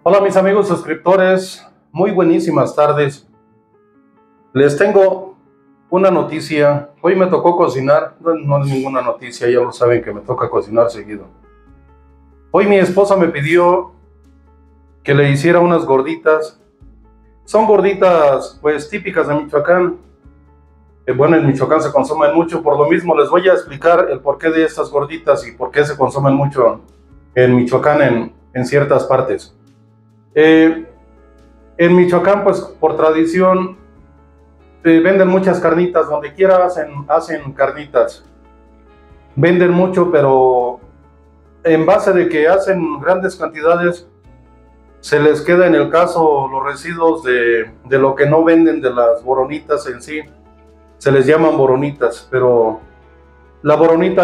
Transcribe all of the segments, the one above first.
Hola mis amigos suscriptores, muy buenísimas tardes. Les tengo una noticia. Hoy me tocó cocinar, no es ninguna noticia, ya lo saben que me toca cocinar seguido. Hoy mi esposa me pidió que le hiciera unas gorditas. Son gorditas pues típicas de Michoacán. Bueno, en Michoacán se consumen mucho, por lo mismo les voy a explicar el porqué de estas gorditas y por qué se consumen mucho en Michoacán en ciertas partes. En Michoacán, pues por tradición, venden muchas carnitas, donde quiera hacen carnitas. Venden mucho, pero en base de que hacen grandes cantidades, se les queda en el caso los residuos de lo que no venden de las boronitas en sí. Se les llaman boronitas, pero la boronita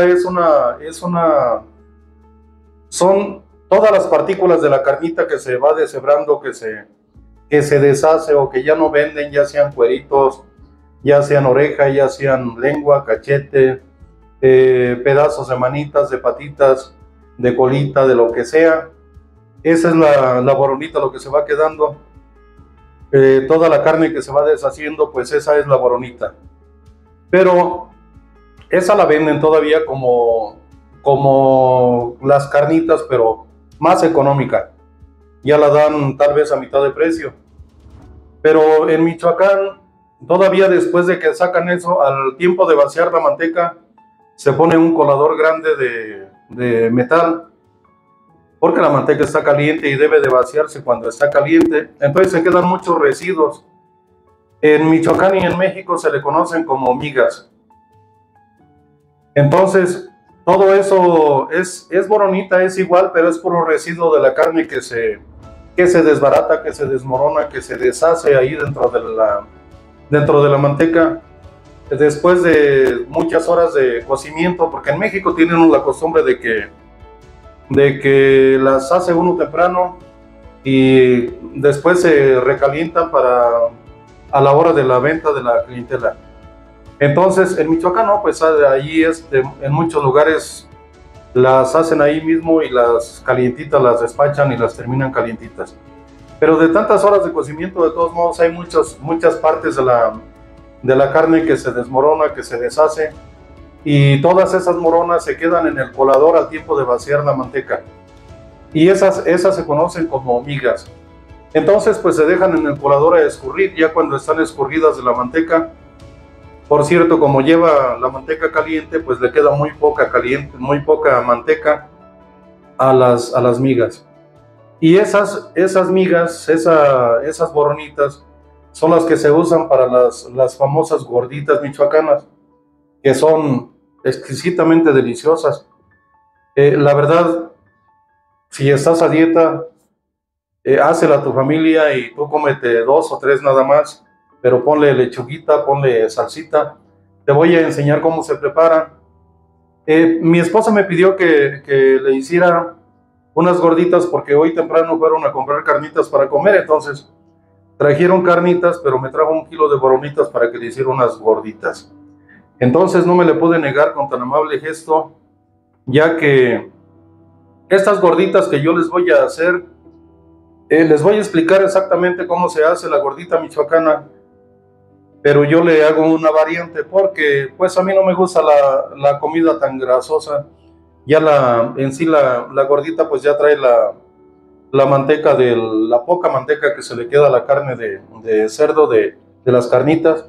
son todas las partículas de la carnita que se va deshebrando, que se deshace o que ya no venden, ya sean cueritos, ya sean oreja, ya sean lengua, cachete, pedazos de manitas, de patitas, de colita, de lo que sea. Esa es la boronita, lo que se va quedando. Toda la carne que se va deshaciendo, pues esa es la boronita. Pero esa la venden todavía como las carnitas, pero más económica. Ya la dan tal vez a mitad de precio. Pero en Michoacán, todavía después de que sacan eso, al tiempo de vaciar la manteca, se pone un colador grande de metal, porque la manteca está caliente y debe de vaciarse cuando está caliente. Entonces se quedan muchos residuos. En Michoacán y en México se le conocen como migas. Entonces, todo eso es boronita, es igual, pero es puro residuo de la carne que se desbarata, que se desmorona, que se deshace ahí dentro de la manteca, después de muchas horas de cocimiento, porque en México tienen la costumbre de que las hace uno temprano y después se recalientan a la hora de la venta de la clientela. Entonces, en Michoacán no, pues allí en muchos lugares las hacen ahí mismo y las calientitas las despachan y las terminan calientitas. Pero de tantas horas de cocimiento, de todos modos, hay muchas partes de la carne que se desmorona, que se deshace, y todas esas moronas se quedan en el colador al tiempo de vaciar la manteca. Y esas se conocen como migas. Entonces, pues se dejan en el colador a escurrir, ya cuando están escurridas de la manteca. Por cierto, como lleva la manteca caliente, pues le queda muy poca manteca a las migas. Y esas migas, esas boronitas, son las que se usan para las famosas gorditas michoacanas, que son exquisitamente deliciosas. La verdad, si estás a dieta, hácela a tu familia y tú cómete 2 o 3 nada más, pero ponle lechuguita, ponle salsita. Te voy a enseñar cómo se prepara. Mi esposa me pidió que le hiciera unas gorditas porque hoy temprano fueron a comprar carnitas para comer, entonces trajeron carnitas, pero me trajo 1 kilo de boronitas para que le hiciera unas gorditas. Entonces no me le pude negar con tan amable gesto, ya que estas gorditas que yo les voy a hacer, les voy a explicar exactamente cómo se hace la gordita michoacana, pero yo le hago una variante porque pues a mí no me gusta la comida tan grasosa. Ya en sí la gordita pues ya trae la manteca, la poca manteca que se le queda a la carne de cerdo, de las carnitas.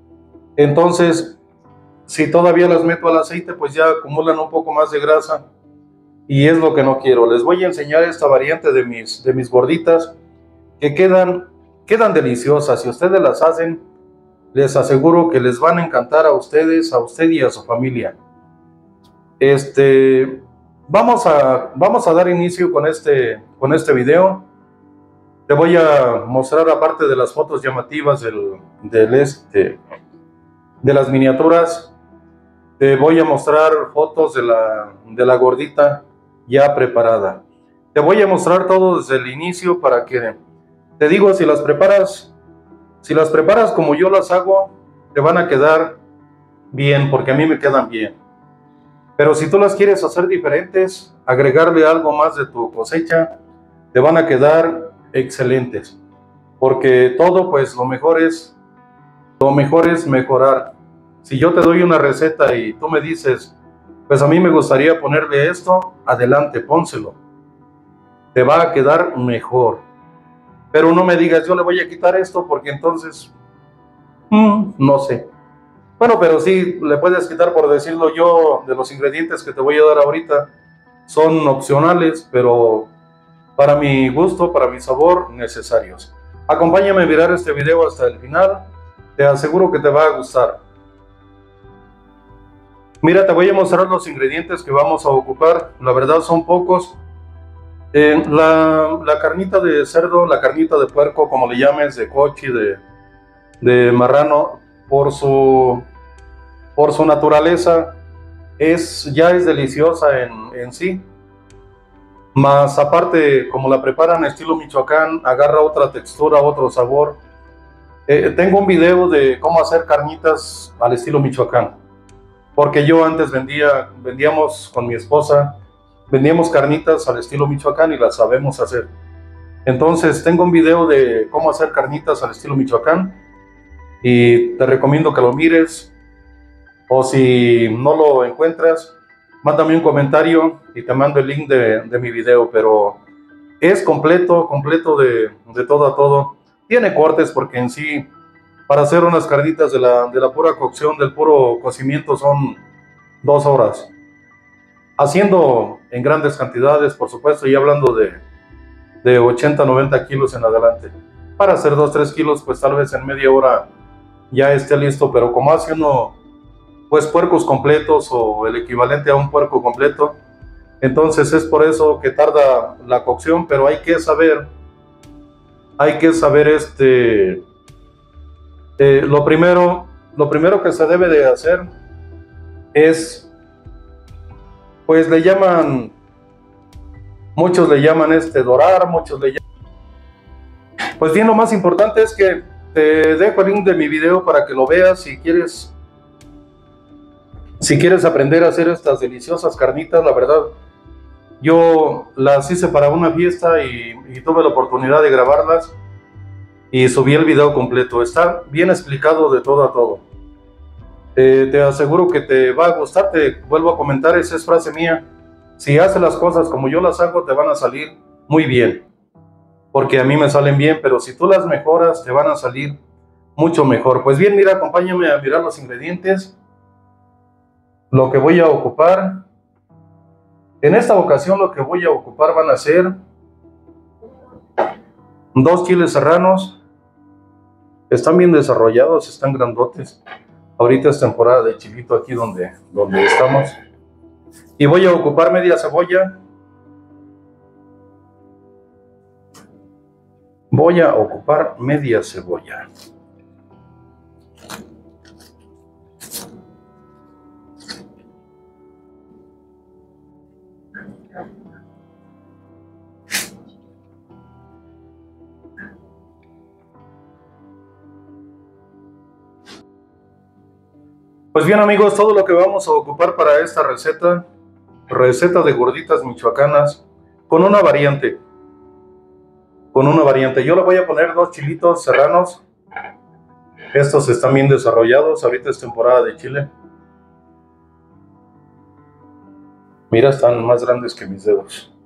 Entonces, si todavía las meto al aceite, pues ya acumulan un poco más de grasa, y es lo que no quiero. Les voy a enseñar esta variante de mis gorditas, que quedan deliciosas. Si ustedes las hacen, les aseguro que les van a encantar a ustedes, a usted y a su familia. Vamos a dar inicio con este video. Te voy a mostrar, aparte de las fotos llamativas de las miniaturas, te voy a mostrar fotos de la gordita ya preparada. Te voy a mostrar todo desde el inicio para que, te digo, si las preparas como yo las hago, te van a quedar bien, porque a mí me quedan bien. Pero si tú las quieres hacer diferentes, agregarle algo más de tu cosecha, te van a quedar excelentes, porque todo, pues lo mejor es mejorar. Si yo te doy una receta y tú me dices, pues a mí me gustaría ponerle esto, adelante, pónselo, te va a quedar mejor. Pero no me digas, yo le voy a quitar esto porque entonces, no sé. Bueno, pero sí, le puedes quitar, por decirlo yo, de los ingredientes que te voy a dar ahorita, son opcionales, pero para mi gusto, para mi sabor, necesarios. Acompáñame a mirar este video hasta el final, te aseguro que te va a gustar. Mira, te voy a mostrar los ingredientes que vamos a ocupar, la verdad son pocos. La carnita de cerdo, la carnita de puerco, como le llames, de cochi, de marrano, por su naturaleza, ya es deliciosa en sí. Más aparte, como la preparan estilo Michoacán, agarra otra textura, otro sabor. Tengo un video de cómo hacer carnitas al estilo Michoacán, porque yo antes vendíamos con mi esposa, vendíamos carnitas al estilo Michoacán y las sabemos hacer. Entonces tengo un video de cómo hacer carnitas al estilo Michoacán y te recomiendo que lo mires, o si no lo encuentras, mándame un comentario y te mando el link de mi video, pero es completo de todo a todo. Tiene cortes porque en sí, para hacer unas carnitas de la pura cocción, del puro cocimiento, son 2 horas. Haciendo en grandes cantidades, por supuesto, y hablando de 80, 90 kilos en adelante. Para hacer 2, 3 kilos, pues tal vez en media hora ya esté listo, pero como hace uno, pues puercos completos o el equivalente a un puerco completo, entonces es por eso que tarda la cocción, pero hay que saber lo primero que se debe de hacer es, pues muchos le llaman dorar, muchos le llaman. Pues bien, lo más importante es que te dejo el link de mi video para que lo veas si quieres aprender a hacer estas deliciosas carnitas. La verdad, yo las hice para una fiesta y tuve la oportunidad de grabarlas y subí el video completo. Está bien explicado de todo a todo. Te aseguro que te va a gustar. Te vuelvo a comentar, esa es frase mía: si haces las cosas como yo las hago, te van a salir muy bien, porque a mí me salen bien, pero si tú las mejoras, te van a salir mucho mejor. Pues bien, mira, acompáñame a mirar los ingredientes, lo que voy a ocupar. En esta ocasión lo que voy a ocupar van a ser 2 chiles serranos. Están bien desarrollados, están grandotes. Ahorita es temporada de chilito aquí donde estamos. Y voy a ocupar media cebolla. Voy a ocupar media cebolla. Pues bien, amigos, todo lo que vamos a ocupar para esta receta de gorditas michoacanas, con una variante. Yo le voy a poner 2 chilitos serranos. Estos están bien desarrollados, ahorita es temporada de chile. Mira, están más grandes que mis dedos.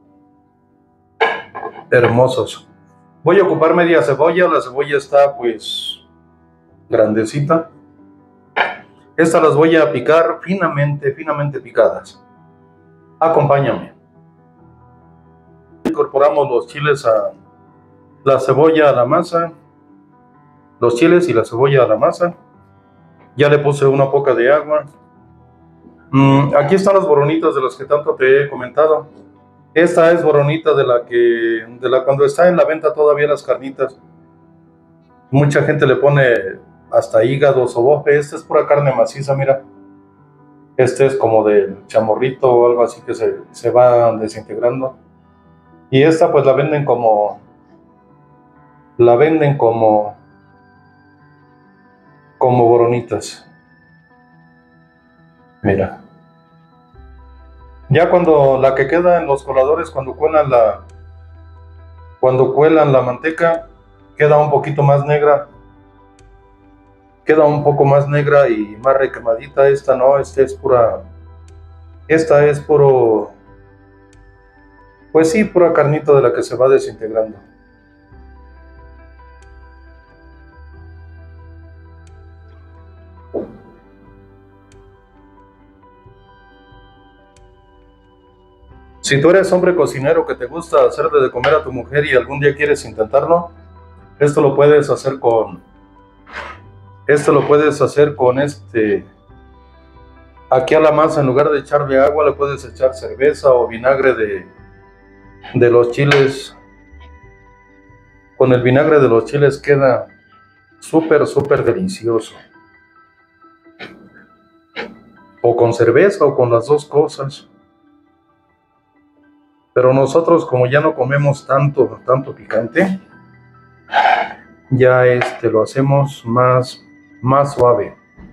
Hermosos. Voy a ocupar media cebolla, la cebolla está pues grandecita. Estas las voy a picar finamente picadas. Acompáñame. Incorporamos los chiles la cebolla a la masa. Los chiles y la cebolla a la masa. Ya le puse una poca de agua. Aquí están las boronitas de las que tanto te he comentado. Esta es boronita cuando está en la venta todavía las carnitas. Mucha gente le pone hasta hígados o bofe. Esta es pura carne maciza, mira. Este es como del chamorrito o algo así que se va desintegrando. Y esta pues la venden como boronitas. Mira. Ya cuando la que queda en los coladores, cuando cuelan Cuando cuelan la manteca queda un poquito más negra, queda un poco más negra y más requemadita. Esta no, esta es puro, pues sí, pura carnita de la que se va desintegrando. Si tú eres hombre cocinero que te gusta hacerle de comer a tu mujer y algún día quieres intentarlo, esto lo puedes hacer con, aquí a la masa en lugar de echarle agua le puedes echar cerveza o vinagre de los chiles. Con el vinagre de los chiles queda súper, súper delicioso. O con cerveza o con las dos cosas. Pero nosotros como ya no comemos tanto picante, ya lo hacemos más suave.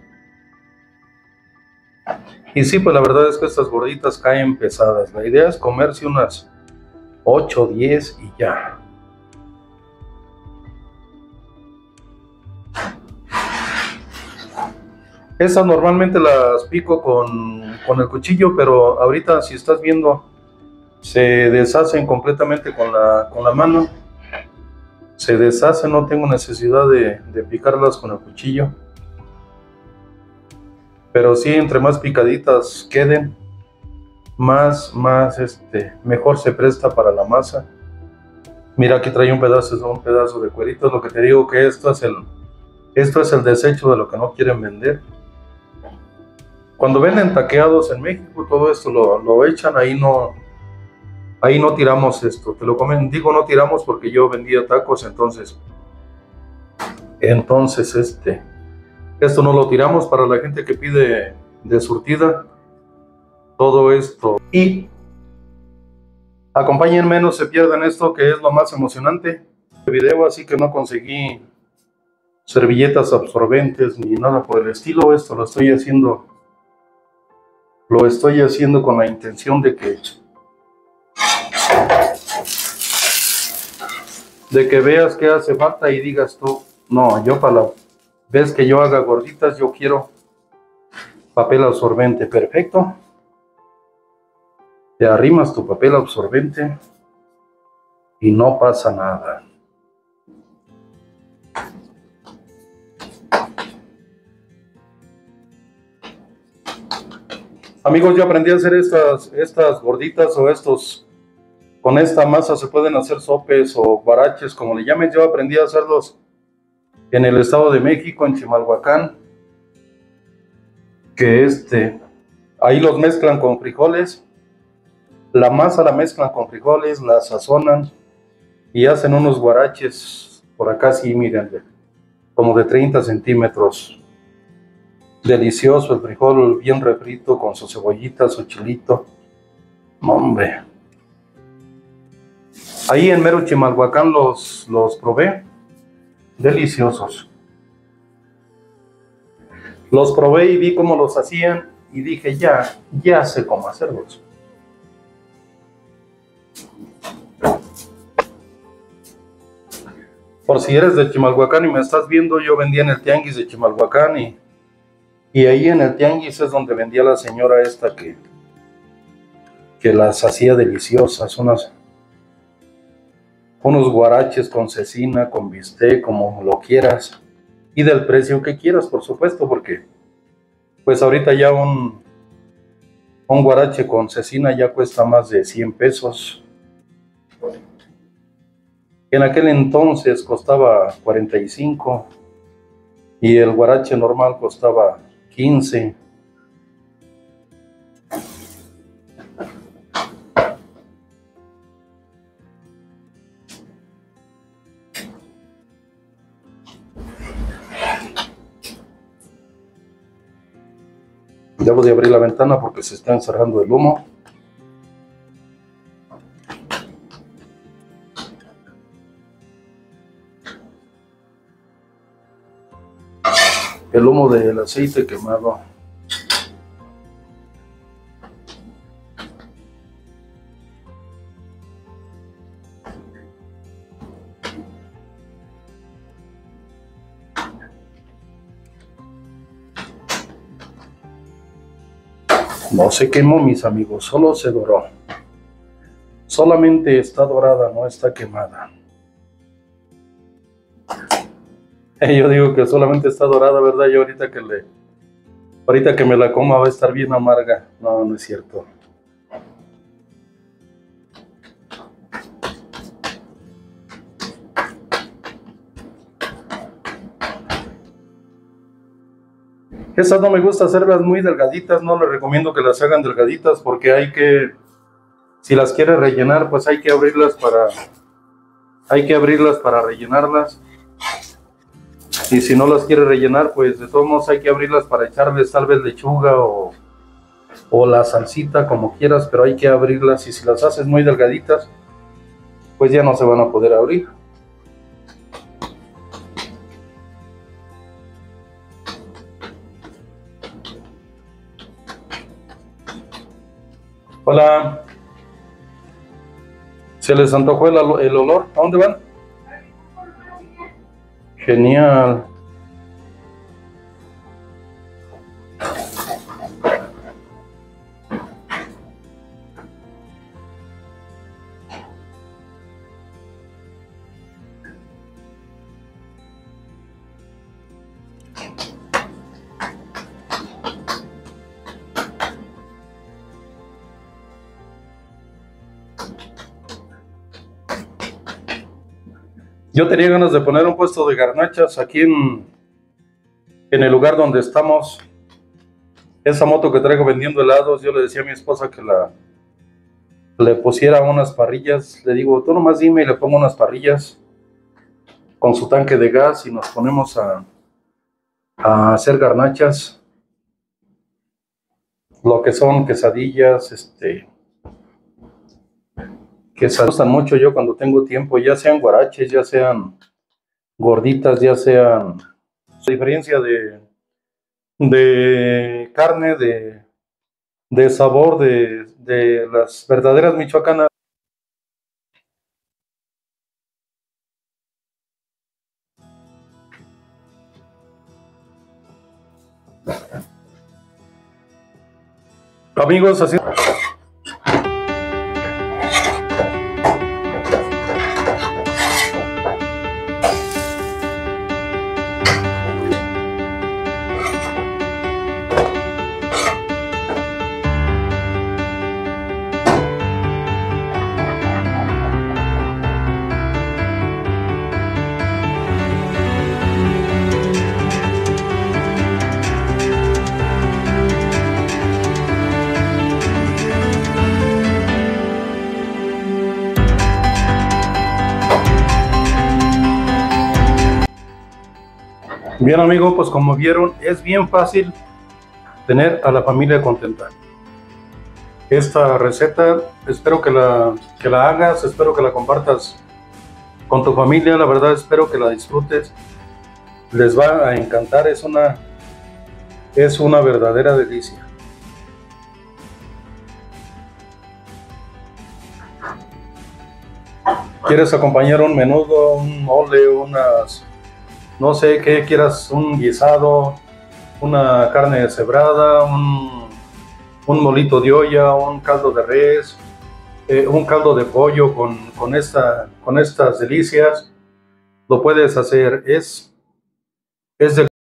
Y sí, pues la verdad es que estas gorditas caen pesadas. La idea es comerse unas 8 o 10 y ya. Esas normalmente las pico con el cuchillo, pero ahorita si estás viendo, se deshacen completamente con la mano. Se deshacen, no tengo necesidad de picarlas con el cuchillo. Pero sí, entre más picaditas queden, mejor se presta para la masa. Mira, aquí trae un pedazo de cuerito. Es lo que te digo, que esto es el desecho de lo que no quieren vender. Cuando venden taqueados en México, todo esto lo echan, ahí no tiramos esto, te lo comen, digo no tiramos porque yo vendía tacos, entonces esto no lo tiramos para la gente que pide de surtida, todo esto. Y acompáñenme, no se pierdan esto que es lo más emocionante del video, así que no conseguí servilletas absorbentes ni nada por el estilo. Esto lo estoy haciendo con la intención de que veas que hace falta y digas tú, no, yo para la vez que yo haga gorditas, yo quiero papel absorbente. Perfecto. Te arrimas tu papel absorbente y no pasa nada. Amigos, yo aprendí a hacer estas gorditas o con esta masa se pueden hacer sopes o guaraches, como le llames. Yo aprendí a hacerlos en el Estado de México, en Chimalhuacán, que ahí los mezclan con frijoles. La masa la mezclan con frijoles, la sazonan y hacen unos guaraches por acá, sí, miren, como de 30 centímetros. Delicioso el frijol, bien refrito, con su cebollita, su chilito. Hombre. Ahí en mero Chimalhuacán los probé. Deliciosos. Los probé y vi cómo los hacían y dije, ya sé cómo hacerlos. Por si eres de Chimalhuacán y me estás viendo, yo vendía en el tianguis de Chimalhuacán y ahí en el tianguis es donde vendía la señora esta que las hacía deliciosas, unos guaraches con cecina, con bistec, como lo quieras, y del precio que quieras, por supuesto, porque pues ahorita ya un guarache con cecina ya cuesta más de 100 pesos. En aquel entonces costaba 45 y el guarache normal costaba 15. Debo de abrir la ventana porque se está encerrando el humo. El humo del aceite quemado. No se quemó, mis amigos, solo se doró. Solamente está dorada, no está quemada. Yo digo que solamente está dorada, ¿verdad? Y ahorita que me la coma va a estar bien amarga. No, no es cierto. Esas no me gusta hacerlas muy delgaditas, no les recomiendo que las hagan delgaditas porque si las quiere rellenar, pues hay que abrirlas para rellenarlas. Y si no las quiere rellenar, pues de todos modos hay que abrirlas para echarles tal vez lechuga o la salsita, como quieras, pero hay que abrirlas, y si las haces muy delgaditas, pues ya no se van a poder abrir. Hola. ¿Se les antojó el olor? ¿A dónde van? Genial. Yo tenía ganas de poner un puesto de garnachas aquí en el lugar donde estamos. Esa moto que traigo vendiendo helados, yo le decía a mi esposa que le pusiera unas parrillas. Le digo, tú nomás dime y le pongo unas parrillas con su tanque de gas y nos ponemos a hacer garnachas. Lo que son quesadillas, que me gustan mucho yo cuando tengo tiempo, ya sean guaraches, ya sean gorditas, ya sean... La diferencia de carne, de sabor, de las verdaderas michoacanas. Amigos, así... Bien, amigos, pues como vieron, es bien fácil tener a la familia contenta. Esta receta, espero que la hagas, espero que la compartas con tu familia. La verdad, espero que la disfrutes. Les va a encantar, es una verdadera delicia. ¿Quieres acompañar un menudo, un mole, no sé qué quieras, un guisado, una carne deshebrada, un molito de olla, un caldo de res, un caldo de pollo con estas delicias? Lo puedes hacer, es de